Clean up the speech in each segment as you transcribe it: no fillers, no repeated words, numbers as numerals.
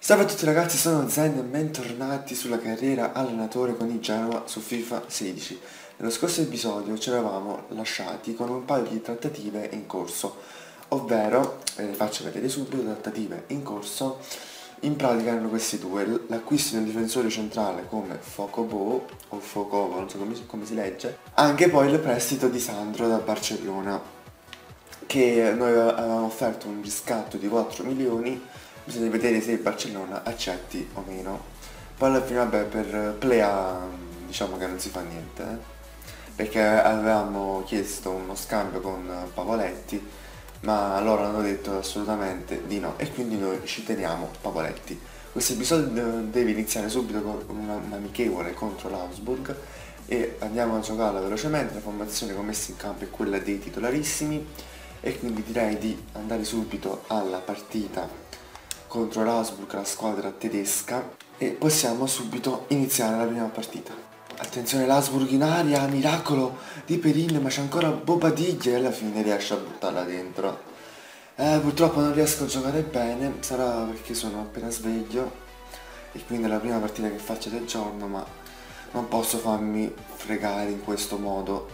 Salve a tutti ragazzi, sono Zen e bentornati sulla carriera allenatore con il Genoa su FIFA 16. Nello scorso episodio ci eravamo lasciati con un paio di trattative in corso, ovvero, ve le faccio vedere subito, trattative in corso. In pratica erano questi due: l'acquisto di un difensore centrale come Focobo, o Focobo, non so come si legge, anche poi il prestito di Sandro da Barcellona, che noi avevamo offerto un riscatto di 4 milioni. Bisogna vedere se il Barcellona accetti o meno. Poi alla fine, vabbè, per Plea diciamo che non si fa niente, perché avevamo chiesto uno scambio con Pavoletti, ma loro hanno detto assolutamente di no, e quindi noi ci teniamo Pavoletti. Questo episodio deve iniziare subito con un amichevole contro l'Augsburg e andiamo a giocarla velocemente. La formazione commessa in campo è quella dei titolarissimi, e quindi direi di andare subito alla partita contro l'Augsburg, la squadra tedesca, e possiamo subito iniziare la prima partita. Attenzione, l'Augsburg in aria, miracolo di Perin, ma c'è ancora Bobadilla e alla fine riesce a buttarla dentro. Purtroppo non riesco a giocare bene, sarà perché sono appena sveglio e quindi è la prima partita che faccio del giorno, ma non posso farmi fregare in questo modo.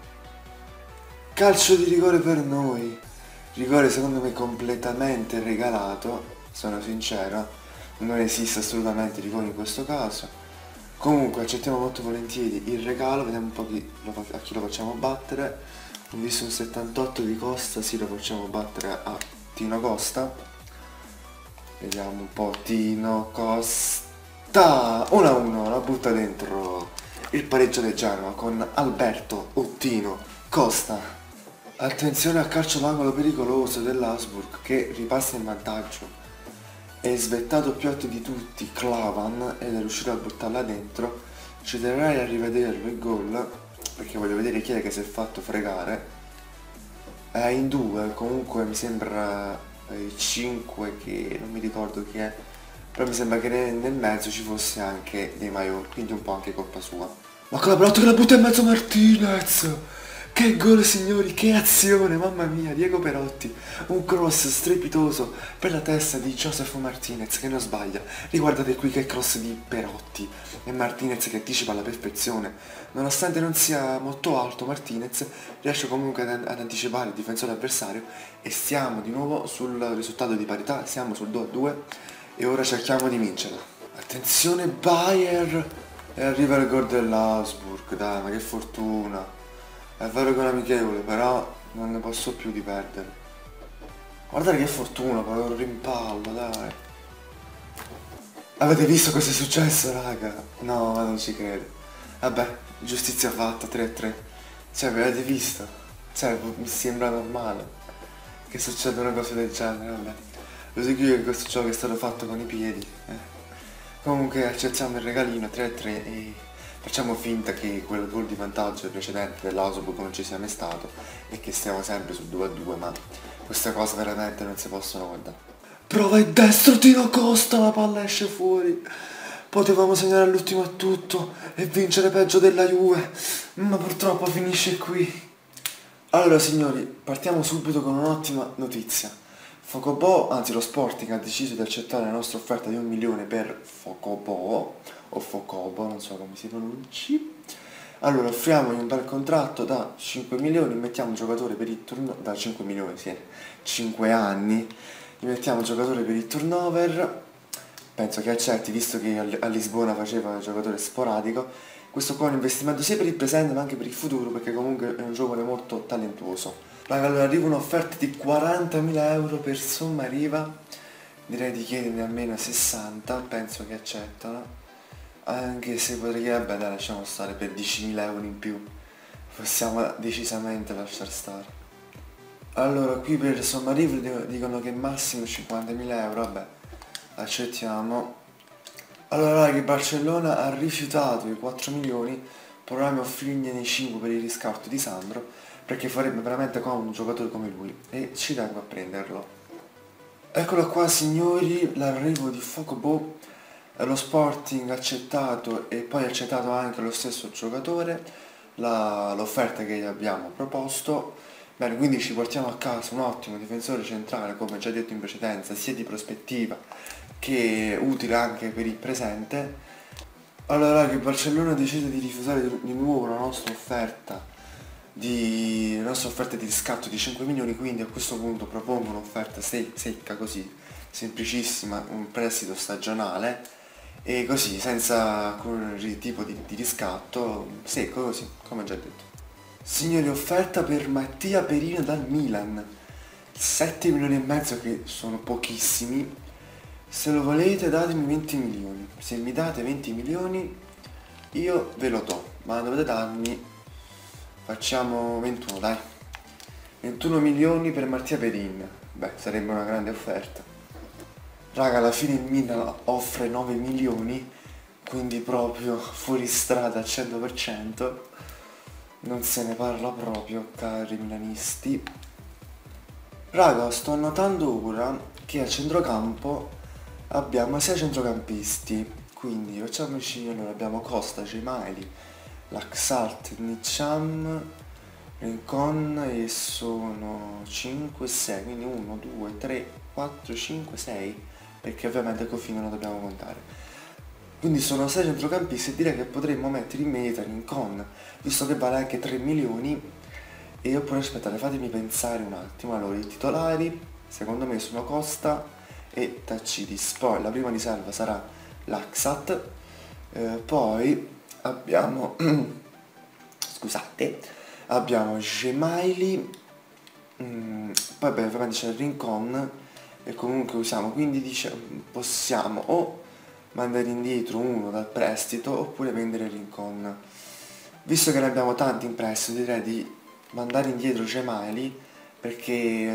Calcio di rigore per noi, rigore secondo me completamente regalato. Sono sincero, non esiste assolutamente rigore in questo caso. Comunque accettiamo molto volentieri il regalo, vediamo un po' a chi lo facciamo battere. Ho visto un 78 di Costa, sì, lo facciamo battere a Tino Costa. Vediamo un po', Tino Costa, 1-1, la butta dentro. Il pareggio del Genoa con Alberto Ottino Costa. Attenzione al calcio d'angolo pericoloso dell'Augsburg che ripassa in vantaggio. È svettato più alto di tutti Klavan ed è riuscito a buttarla dentro. Ci terrei a rivederlo il gol, perché voglio vedere chi è che si è fatto fregare. È in due, comunque mi sembra il 5, che non mi ricordo chi è, però mi sembra che nel mezzo ci fosse anche dei Maio, quindi un po' anche colpa sua. Ma con la Belotti che la butta in mezzo Martinez! Che gol, signori, che azione, mamma mia, Diego Perotti, un cross strepitoso per la testa di Joseph Martinez che non sbaglia. Riguardate qui che cross di Perotti, e Martinez che anticipa alla perfezione. Nonostante non sia molto alto, Martinez riesce comunque ad anticipare il difensore avversario e siamo di nuovo sul risultato di parità, siamo sul 2-2 e ora cerchiamo di vincerla. Attenzione Bayer, e arriva il gol dell'Augsburg, dai, ma che fortuna. È vero che è un amichevole, però non ne posso più di perdere. Guardate che fortuna, proprio un rimpallo, dai. Avete visto cosa è successo, raga? No, ma non ci credo. Vabbè, giustizia fatta, 3-3. Cioè, avete visto? Cioè, mi sembra normale che succeda una cosa del genere, vabbè. Lo so io che questo gioco è stato fatto con i piedi. Comunque accettiamo il regalino 3-3 e facciamo finta che quel gol di vantaggio precedente dell'Augsburg non ci sia mai stato e che stiamo sempre sul 2-2, ma queste cose veramente non si possono guardare. Prova il destro, Tino Costa, la palla esce fuori. Potevamo segnare all'ultimo a tutto e vincere peggio della Juve, ma purtroppo finisce qui. Allora signori, partiamo subito con un'ottima notizia. Focobo, anzi lo Sporting, ha deciso di accettare la nostra offerta di 1 milione per Focobo, o Focobo, non so come si pronunci. Allora offriamogli un bel contratto da 5 milioni, mettiamo un giocatore per il turnover, da 5 milioni, sì, 5 anni, gli mettiamo un giocatore per il turnover, penso che accetti, visto che a Lisbona faceva un giocatore sporadico. Questo qua è un investimento sia per il presente ma anche per il futuro, perché comunque è un giovane molto talentuoso. Raga, allora arriva un'offerta di 40.000 euro per somma riva, direi di chiederne almeno 60, penso che accettano, anche se potrei dire, vabbè dai, lasciamo stare, per 10.000 euro in più possiamo decisamente lasciar stare. Allora qui per somma riva dicono che massimo 50.000 euro, vabbè, accettiamo. Allora raga, il Barcellona ha rifiutato i 4 milioni, proviamo a offrirgliene 5 per il riscatto di Sandro, perché farebbe veramente comodo un giocatore come lui e ci tengo a prenderlo. Eccolo qua signori, l'arrivo di Focobo. Lo Sporting ha accettato e poi ha accettato anche lo stesso giocatore l'offerta che gli abbiamo proposto. Bene, quindi ci portiamo a casa un ottimo difensore centrale, come già detto in precedenza, sia di prospettiva che è utile anche per il presente. Allora, che Barcellona decide di rifusare di nuovo la nostra offerta di riscatto di 5 milioni, quindi a questo punto propongo un'offerta secca così, semplicissima, un prestito stagionale e così, senza alcun tipo di riscatto, secco così, come già detto. Signori, offerta per Mattia Perin dal Milan, 7 milioni e mezzo che sono pochissimi. Se lo volete datemi 20 milioni, se mi date 20 milioni io ve lo do, ma dovete darmi, facciamo 21 dai, 21 milioni per Mattia Perin, beh sarebbe una grande offerta. Raga, alla fine il Milan offre 9 milioni, quindi proprio fuori strada al 100%, non se ne parla proprio, cari milanisti. Raga, sto notando ora che a centrocampo abbiamo 6 centrocampisti, quindi facciamoci, allora abbiamo Costa, Gemayli, Laxalt, Nicham, Rincon e sono 5, 6, quindi 1, 2, 3, 4, 5, 6, perché ovviamente col fine non dobbiamo contare. Quindi sono 6 centrocampisti e direi che potremmo mettere in meta Rincon, visto che vale anche 3 milioni. E oppure aspettate, fatemi pensare un attimo. Allora, i titolari secondo me sono Costa e Tacidis, poi la prima riserva sarà Laxat, poi abbiamo scusate, abbiamo Gemayli, poi beh, ovviamente c'è il Rincon e comunque usiamo, quindi possiamo o mandare indietro uno dal prestito oppure vendere il Rincon. Visto che ne abbiamo tanti in prestito direi di mandare indietro Gemayli perché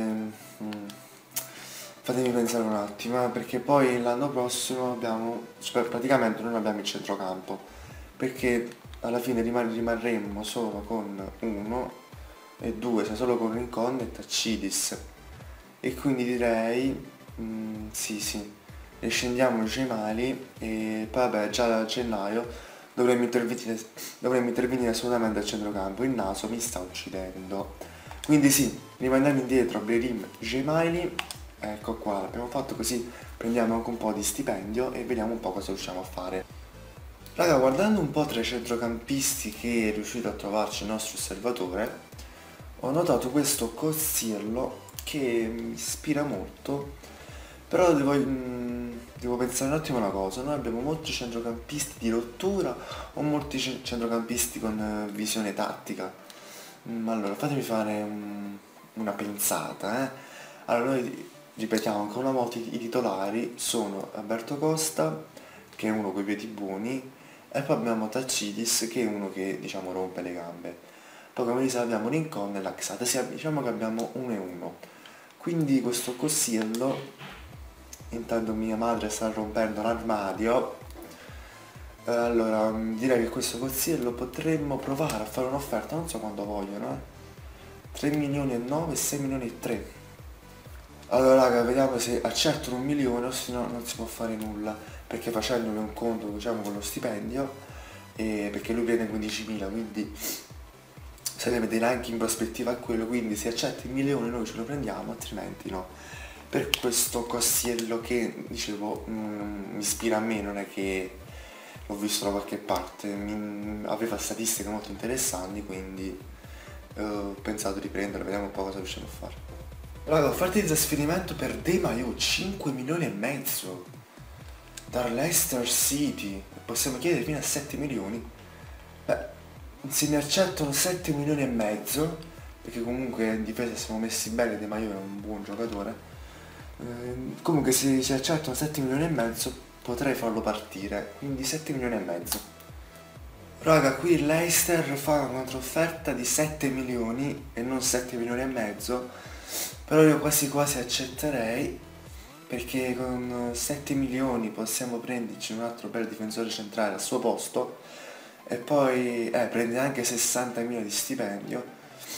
fatemi pensare un attimo, perché poi l'anno prossimo abbiamo, cioè praticamente non abbiamo il centrocampo, perché alla fine rimarremmo solo con uno e due, cioè solo con Rincon e Tacidis. E quindi direi, sì, riscendiamo i Gemayli e poi vabbè già a gennaio dovremmo intervenire assolutamente al centrocampo, il naso mi sta uccidendo. Quindi sì, rimandiamo indietro Brerim, Gemayli, ecco qua, l'abbiamo fatto così, prendiamo anche un po' di stipendio e vediamo un po' cosa riusciamo a fare. Raga, guardando un po' tra i centrocampisti che è riuscito a trovarci il nostro osservatore, ho notato questo Cossiello che mi ispira molto, però devo pensare un attimo una cosa, noi abbiamo molti centrocampisti di rottura o molti centrocampisti con visione tattica? Allora, fatemi fare una pensata, eh. Allora, noi ripetiamo ancora una volta i titolari sono Alberto Costa, che è uno coi piedi buoni, e poi abbiamo Tacidis, che è uno che, diciamo, rompe le gambe. Poi come dicevo abbiamo Rincon e Laxata, sì, diciamo che abbiamo 1 e 1. Quindi questo Cossiello, intanto mia madre sta rompendo l'armadio, allora direi che questo Cossiello potremmo provare a fare un'offerta, non so quanto vogliono, 3 milioni e 9 e 6 milioni e 3. Allora raga, vediamo se accettano 1 milione o se no non si può fare nulla, perché facendone un conto diciamo con lo stipendio, perché lui prende 15.000, quindi se deve vedere anche in prospettiva a quello, quindi se accetta il milione noi ce lo prendiamo, altrimenti no. Per questo Cossiello che dicevo mi ispira a me, non è che l'ho visto da qualche parte, aveva statistiche molto interessanti, quindi ho pensato di prenderlo, vediamo un po' cosa riusciamo a fare. Raga, offerta di trasferimento per De Maio, 5 milioni e mezzo dall'Leicester City, possiamo chiedere fino a 7 milioni. Beh, se mi accettano 7 milioni e mezzo, perché comunque in difesa siamo messi bene, De Maio è un buon giocatore, comunque se ci accettano 7 milioni e mezzo potrei farlo partire, quindi 7 milioni e mezzo. Raga, qui il Leicester fa una controfferta di 7 milioni e non 7 milioni e mezzo, però io quasi quasi accetterei, perché con 7 milioni possiamo prenderci un altro bel difensore centrale al suo posto e poi prende anche 60.000 di stipendio.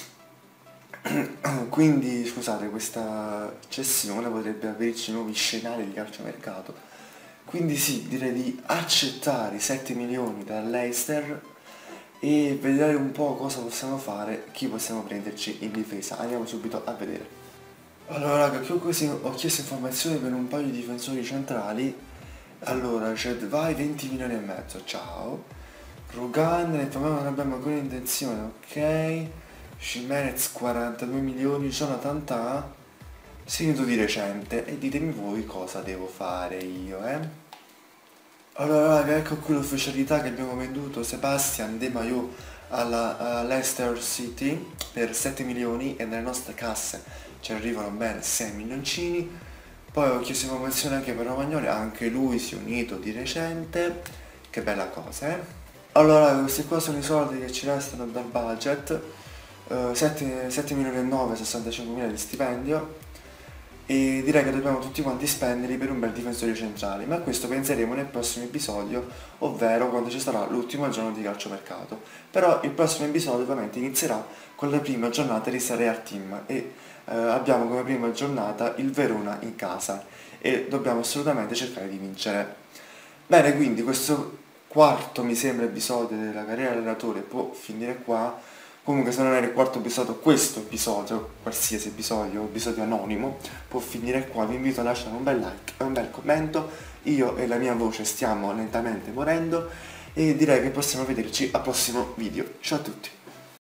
Quindi scusate, questa cessione potrebbe aprirci nuovi scenari di calciomercato. Quindi sì, direi di accettare i 7 milioni dall'Leicester e vedere un po' cosa possiamo fare, chi possiamo prenderci in difesa. Andiamo subito a vedere. Allora raga, che ho chiesto informazioni per un paio di difensori centrali. Allora, c'è vai 20 milioni e mezzo, ciao. Rugan, non abbiamo ancora intenzione, ok. Jimenez 42 milioni, Jonathan Tah, segnato di recente. E ditemi voi cosa devo fare io, eh. Allora raga, ecco qui l'ufficialità che abbiamo venduto Sebastian De Maio alla Leicester City per 7 milioni e nelle nostre casse ci arrivano bene 6 milioncini. Poi ho chiesto informazioni anche per Romagnoli, anche lui si è unito di recente, che bella cosa, eh? Allora raga, questi qua sono i soldi che ci restano dal budget, 7 milioni e 9, 65 mila di stipendio, e direi che dobbiamo tutti quanti spenderli per un bel difensore centrale, ma a questo penseremo nel prossimo episodio, ovvero quando ci sarà l'ultimo giorno di calciomercato. Però il prossimo episodio ovviamente inizierà con la prima giornata di Serie A Team e abbiamo come prima giornata il Verona in casa e dobbiamo assolutamente cercare di vincere. Bene, quindi questo quarto, mi sembra, episodio della carriera allenatore può finire qua. Comunque se non era il quarto episodio, questo episodio, qualsiasi episodio anonimo, può finire qua. Vi invito a lasciare un bel like e un bel commento. Io e la mia voce stiamo lentamente morendo e direi che possiamo vederci al prossimo video. Ciao a tutti!